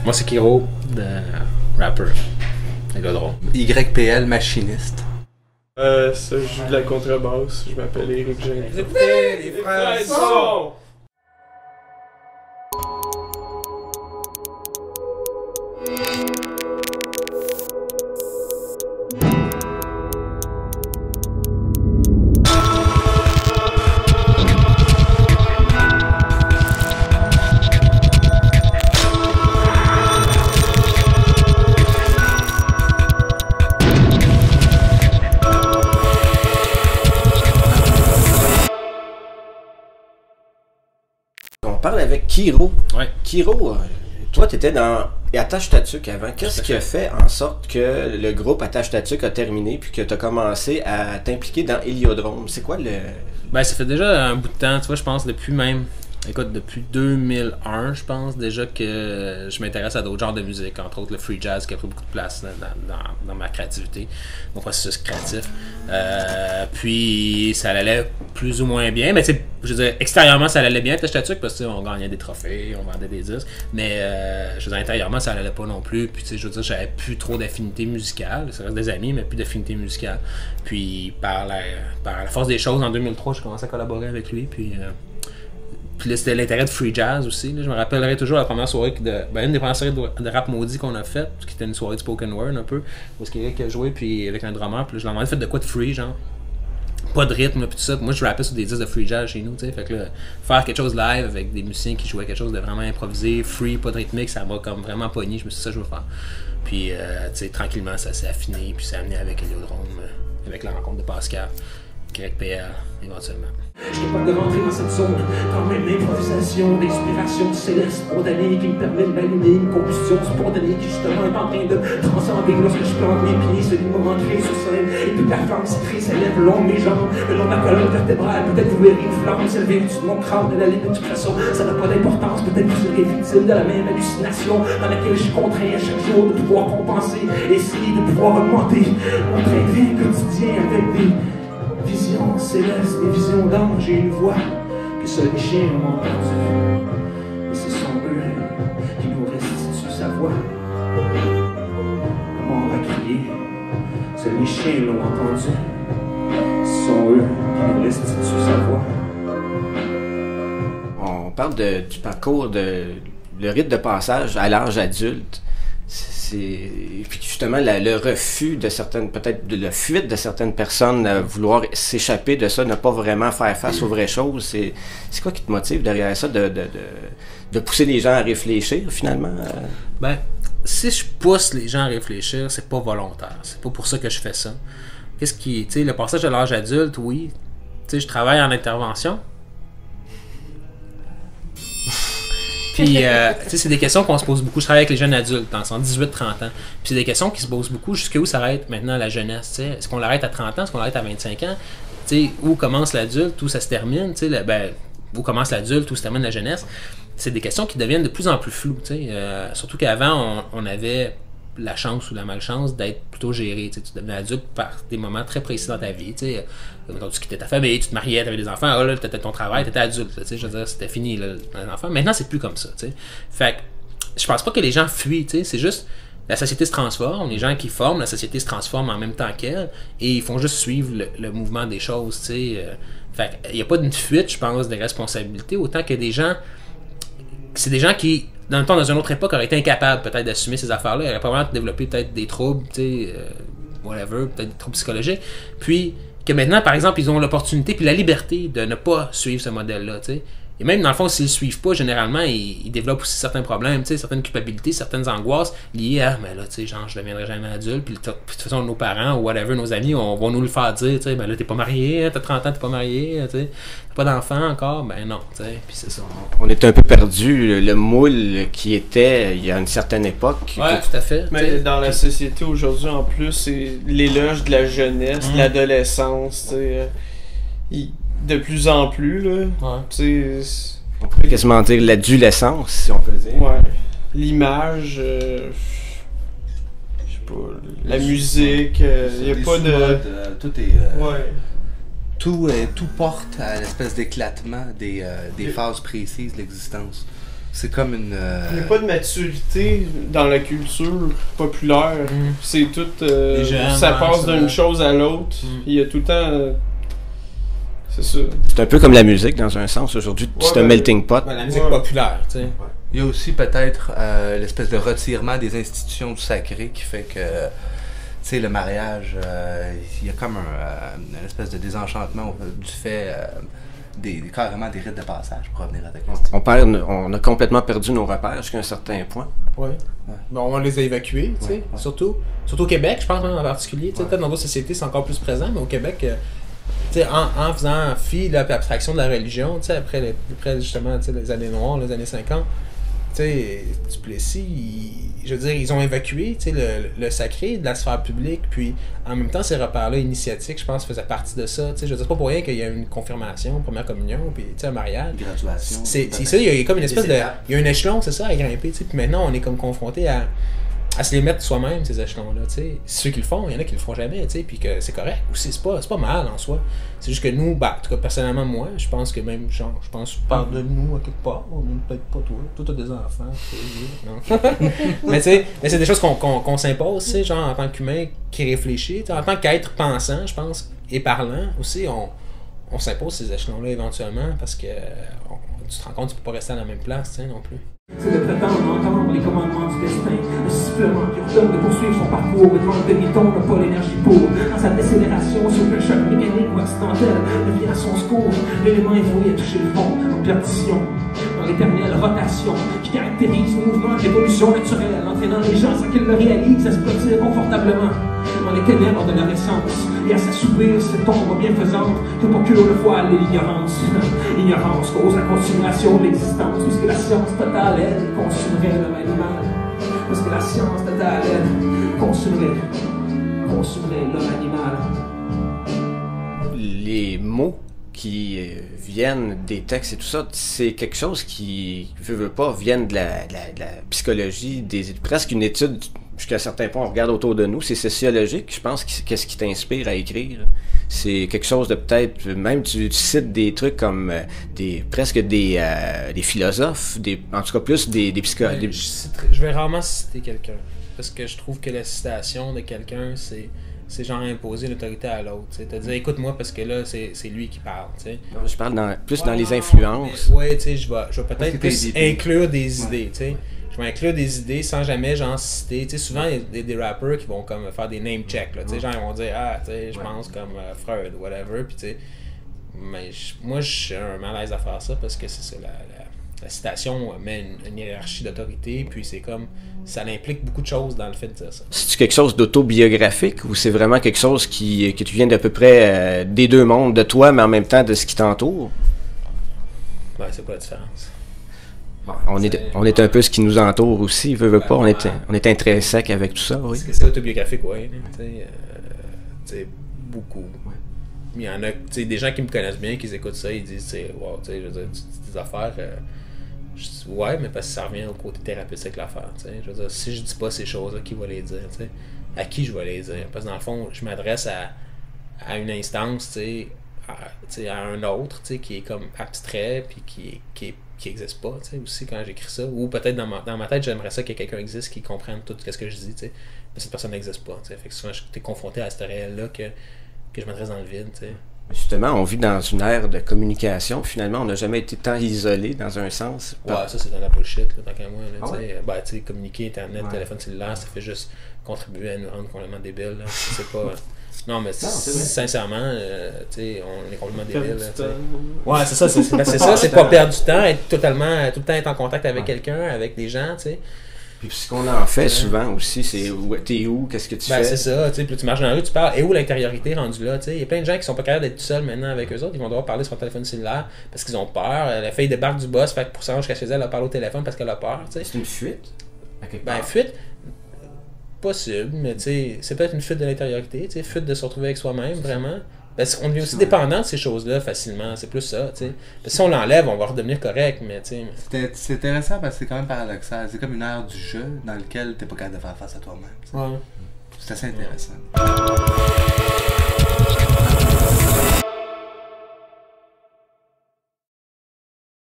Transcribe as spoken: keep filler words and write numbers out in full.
Moi, c'est Kiro, de rapper. Le gars drôle. Y P L, machiniste. Euh, ça, je joue de la contrebasse. Je m'appelle Éric Gingras. Écoutez, les frères sont... On parle avec Kiro. Ouais. Kiro, euh, toi, tu étais dans Attache ta tuque avant. Qu'est-ce qui a fait en sorte que le groupe Attache ta tuque a terminé puis que tu as commencé à t'impliquer dans Héliodrome? C'est quoi le... Ben, ça fait déjà un bout de temps, tu vois, je pense, depuis même... Écoute, depuis deux mille un, je pense déjà que je m'intéresse à d'autres genres de musique, entre autres le free jazz qui a pris beaucoup de place dans, dans, dans ma créativité, mon processus créatif. Euh, puis ça allait plus ou moins bien, mais tu sais, je veux dire, extérieurement ça allait bien, Attache ta tuque, parce qu'on gagnait des trophées, on vendait des disques, mais euh, je veux dire, intérieurement ça allait pas non plus, puis tu sais, je veux dire, j'avais plus trop d'affinité musicale, ça reste des amis, mais plus d'affinité musicale. Puis par la, par la force des choses, en deux mille trois, je commençais à collaborer avec lui, puis... Euh, Puis là, c'était l'intérêt de free jazz aussi. Là. Je me rappellerai toujours la première soirée, de, ben, une des premières soirées de, de rap maudit qu'on a faite, qui était une soirée de spoken word un peu, où Eric a joué puis avec un drummer, puis là, je lui ai demandé fait de quoi de free, genre. Pas de rythme, puis tout ça. Puis moi, je rappais sur des disques de free jazz chez nous, tu sais. Fait que là, faire quelque chose live avec des musiciens qui jouaient quelque chose de vraiment improvisé, free, pas de rythmique, ça m'a comme vraiment pogné. Je me suis dit, ça, je veux faire. Puis, euh, tu sais, tranquillement, ça s'est affiné, puis ça a amené avec Héliodrome, euh, avec la rencontre de Pascal. Y P L, éventuellement. Je suis capable de rentrer dans cette zone, quand même l'improvisation, l'inspiration céleste spontanée qui me permet de m'allumer, une combustion spontanée qui justement est en train de transcender lorsque je plante mes pieds sur une rentrée sur scène, et puis la flamme citrée s'élève long mes jambes, le long de ma colonne vertébrale, peut-être vous verrez une flamme s'élever au-dessus de mon crâne, de la limite de toute façon, ça n'a pas d'importance, peut-être vous serez victime de la même hallucination dans laquelle je suis contraint à chaque jour de pouvoir compenser, essayer de pouvoir augmenter mon train-train quotidien avec des visions célestes, des visions d'anges et une voix que seuls les chiens ont entendue. Et ce sont eux qui nous restituent sa voix. Comment on va crier? Seuls les chiens l'ont entendu. Ce sont eux qui nous restituent sa voix. On parle de, du parcours, de le rite de passage à l'âge adulte. C'est puis justement la, le refus de certaines, peut-être de la fuite de certaines personnes à vouloir s'échapper de ça, ne pas vraiment faire face aux vraies choses. C'est, c'est quoi qui te motive derrière ça, de, de, de, de pousser les gens à réfléchir finalement? Ben, si je pousse les gens à réfléchir, c'est pas volontaire. C'est pas pour ça que je fais ça. Qu'est-ce qui, tu sais, le passage à l'âge adulte, oui. Tu sais, je travaille en intervention. Puis, euh, tu sais, c'est des questions qu'on se pose beaucoup. Je travaille avec les jeunes adultes, dans le dix-huit trente ans. Puis, c'est des questions qui se posent beaucoup. Jusqu'où s'arrête maintenant la jeunesse, tu sais? Est-ce qu'on l'arrête à trente ans? Est-ce qu'on l'arrête à vingt-cinq ans? Tu sais, où commence l'adulte? Où ça se termine? Tu sais, ben, où commence l'adulte? Où se termine la jeunesse? C'est des questions qui deviennent de plus en plus floues, tu sais. Euh, surtout qu'avant, on, on avait la chance ou la malchance d'être plutôt géré. Tu sais, tu devenais adulte par des moments très précis dans ta vie. Tu sais, quand tu quittais ta famille, tu te mariais, tu avais des enfants, oh, là, tu étais ton travail, tu étais adulte. Tu sais, je veux dire, c'était fini, là, les enfants. Maintenant, c'est plus comme ça. Tu sais. Fait que je pense pas que les gens fuient. Tu sais, c'est juste la société se transforme, les gens qui forment, la société se transforme en même temps qu'elle, et ils font juste suivre le, le mouvement des choses. Tu sais. Fait il n'y a pas d'une fuite, je pense, des responsabilités, autant que des gens. C'est des gens qui, dans le temps, dans une autre époque, auraient été incapables peut-être d'assumer ces affaires-là. Ils auraient probablement développé peut-être des troubles, tu sais, euh, whatever, peut-être des troubles psychologiques. Puis que maintenant, par exemple, ils ont l'opportunité puis la liberté de ne pas suivre ce modèle-là, tu sais. Et même, dans le fond, s'ils ne le suivent pas, généralement, ils, ils développent aussi certains problèmes, tu sais, certaines culpabilités, certaines angoisses liées à, mais là, tu sais, genre, je deviendrai jamais adulte, puis de toute façon, nos parents ou whatever, nos amis, on, vont nous le faire dire, tu sais, ben là, t'es pas marié, t'as trente ans, t'es pas marié, tu sais, t'as pas d'enfant encore, ben non, tu sais, puis c'est ça. On est un peu perdu, le moule qui était il y a une certaine époque. Ouais, que... tout à fait. Mais t'sais, dans la société aujourd'hui, en plus, c'est l'éloge de la jeunesse, mmh. de l'adolescence, tu sais. Il... De plus en plus, là. Ouais. Tu sais. On pourrait quasiment dire l'adolescence, si on peut dire. Ouais. L'image, euh, je sais pas, la les musique, il euh, n'y a pas de. Euh, tout est. Euh, ouais. Tout, euh, tout porte à l'espèce d'éclatement des, euh, des phases précises de l'existence. C'est comme une... Euh... Il n'y a pas de maturité dans la culture populaire. Mm. C'est tout... Euh, jeunes, ça passe d'une chose à l'autre. Mm. Il y a tout le temps... Euh, c'est ça. C'est un peu comme la musique, dans un sens, aujourd'hui. Ouais, c'est un melting pot. Ben, la musique ouais. populaire, tu sais. Ouais. Il y a aussi peut-être euh, l'espèce de retirement des institutions du sacré qui fait que... Tu sais, le mariage, euh, il y a comme un, euh, une espèce de désenchantement du fait... Euh, Des, carrément des rites de passage pour revenir à ta question. On, perd, on a complètement perdu nos repères jusqu'à un certain point. Oui. Ouais. Bon, on les a évacués, tu sais, ouais, ouais. surtout, surtout au Québec, je pense même en particulier. Ouais. Peut-être dans d'autres sociétés, c'est encore plus présent, mais au Québec, euh, en, en faisant fi de l'abstraction de la religion, après, les, après justement les années noires, les années cinquante, Duplessis, il, je veux dire, ils ont évacué le, le sacré de la sphère publique, puis en même temps, ces repères-là initiatiques, je pense, faisaient partie de ça. Je veux dire, c'est pas pour rien qu'il y a une confirmation, une première communion, puis un mariage. Graduation. C'est ça, il y a comme une espèce de... Il y a un échelon, c'est ça, à grimper, puis maintenant, on est comme confronté à... à se les mettre soi-même, ces échelons-là, tu sais. Ceux qui le font, il y en a qui le font jamais, tu sais, puis que c'est correct aussi, c'est pas, c'est pas mal en soi. C'est juste que nous, bah, en tout cas, personnellement, moi, je pense que même, genre, je pense, je parle de nous à quelque part, peut-être pas toi, toi t'as des enfants, non. mais tu sais, mais c'est des choses qu'on qu'on, qu'on s'impose, tu sais, genre, en tant qu'humain qui réfléchit, en tant qu'être pensant, je pense, et parlant aussi, on, on s'impose ces échelons-là éventuellement, parce que on, tu te rends compte que tu peux pas rester à la même place, tu sais, non plus. C'est de prétendre entendre les commandements du destin, un sifflement qui ordonne de poursuivre son parcours, mais quand le demi-ton n'a pas l'énergie pour. Dans sa décélération, sur un choc mécanique ou accidentel, devient à son secours, l'élément est voué à toucher le fond, en perdition, dans l'éternelle rotation, qui caractérise le mouvement de l'évolution naturelle, entraînant les gens sans qu'ils le réalisent à se blottir confortablement dans les ténèbres de leur essence, et à s'assoupir cette ombre bienfaisante que procure le voile et l'ignorance. L'ignorance cause la continuation de l'existence, puisque la science totale, elle, consumerait l'homme animal. Parce que la science totale, elle, consumerait, consumerait l'homme animal. Les mots qui viennent des textes et tout ça, c'est quelque chose qui, veut, veut pas, viennent de la, de la, de la psychologie, des, presque une étude, jusqu'à un certain point, on regarde autour de nous, c'est sociologique, je pense, qu'est-ce qui t'inspire à écrire. C'est quelque chose de peut-être, même tu, tu cites des trucs comme euh, des presque des, euh, des philosophes, des, en tout cas plus des, des psychologues. Des... Je, je vais rarement citer quelqu'un, parce que je trouve que la citation de quelqu'un, c'est... c'est genre imposer l'autorité à l'autre, tu sais, te dire écoute-moi parce que là c'est lui qui parle, tu sais. Je parle dans, plus ouais, dans les influences. Oui, tu sais, je vais, je vais peut-être plus inclure des ouais. idées, tu sais. Je vais inclure des idées sans jamais genre citer, tu sais, souvent il y a des, des rappers qui vont comme faire des name checks, là, tu sais, ouais. genre ils vont dire ah, tu sais, je ouais. pense comme euh, Freud ou whatever, puis tu sais, mais je, moi j'ai un malaise à faire ça parce que c'est ça, la, la, la citation met une, une hiérarchie d'autorité, puis c'est comme ça implique beaucoup de choses dans le fait de dire ça. C'est-tu quelque chose d'autobiographique ou c'est vraiment quelque chose qui que tu viens d'à peu près euh, des deux mondes, de toi, mais en même temps de ce qui t'entoure? Ben, c'est quoi la différence? Bon, on, est, on est un peu ce qui nous entoure aussi, veut, veut ben, pas, on, ouais. est, on est intrinsèque avec tout ça, oui. Est-ce que c'est autobiographique? Oui, tu sais, euh, beaucoup. Ouais. Il y en a, tu sais, des gens qui me connaissent bien, qui écoutent ça, ils disent, wow, tu sais, je veux dire, tu dis des affaires... Euh, Je dis, ouais, mais parce que ça revient au côté thérapeutique l'affaire. Je veux dire, si je dis pas ces choses-là, qui va les dire? T'sais? À qui je vais les dire? Parce que dans le fond, je m'adresse à, à une instance, t'sais, à, t'sais, à un autre qui est comme abstrait puis qui qui, qui existe pas aussi quand j'écris ça. Ou peut-être dans ma, dans ma tête, j'aimerais ça que quelqu'un existe qui comprenne tout ce que je dis. T'sais. Mais cette personne n'existe pas. T'sais. Fait que souvent, j'étais confronté à ce réel-là que, que je m'adresse dans le vide. T'sais. Justement, on vit dans une ère de communication. Finalement, on n'a jamais été tant isolé dans un sens. Ouais, ça, c'est dans la bullshit, là, tant qu'à moi. Là, ah ouais? Ben, tu sais, communiquer, Internet, ouais. téléphone cellulaire, ça fait juste contribuer à nous rendre complètement débiles. Là. C'est pas... Non, mais non, sincèrement, euh, tu sais, on est complètement débiles. Ouais, c'est ça, c'est ça. C'est pas perdre du temps, être totalement, tout le temps être en contact avec ouais. quelqu'un, avec des gens, tu sais. Puis ce qu'on en fait souvent aussi, c'est où t'es où, qu'est-ce que tu ben, fais? C'est ça, tu sais, puis tu marches dans la rue, tu parles, et où l'intériorité rendue là, tu sais, il y a plein de gens qui sont pas capables d'être tout seuls maintenant avec eux autres, ils vont devoir parler sur leur téléphone cellulaire parce qu'ils ont peur, la fille débarque du boss, fait que pour s'arranger chez elle, elle parle au téléphone parce qu'elle a peur, tu sais. C'est une fuite? Ben, fuite, possible, mais tu sais, c'est peut-être une fuite de l'intériorité, tu sais, fuite de se retrouver avec soi-même, vraiment. Parce qu'on devient aussi dépendant de ces choses-là facilement, c'est plus ça, tu sais. Parce que si on l'enlève, on va redevenir correct, mais tu sais... C'est intéressant parce que c'est quand même paradoxal. C'est comme une ère du jeu dans laquelle t'es pas capable de faire face à toi-même. Ouais. C'est assez intéressant. Ouais.